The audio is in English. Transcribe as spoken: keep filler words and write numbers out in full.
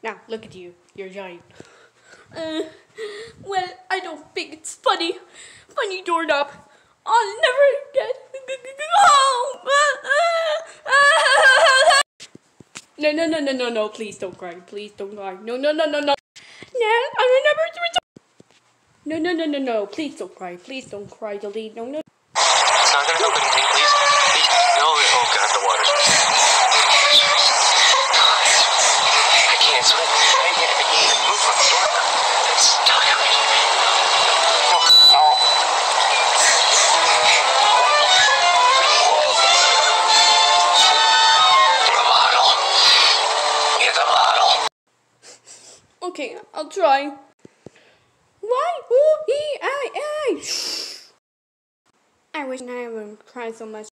Now, look at you. You're giant. Uh, well, I don't think it's funny. Funny doorknob. I'll never get home. No, no, no, no, no, no. Please don't cry. Please don't cry. No, no, no, no, no. Now, I remember to return. No, no, no, no, no. Please don't cry. Please don't cry, Delete. No, no. It's not gonna help anything, please. Please. No, oh god, the water's... I can't swim. I can't, I can't even move from the door. It's stuck. No, no. The bottle. Get the bottle. Okay, I'll try. Why? Ooh, E, I, I. I wish I wouldn't cry so much.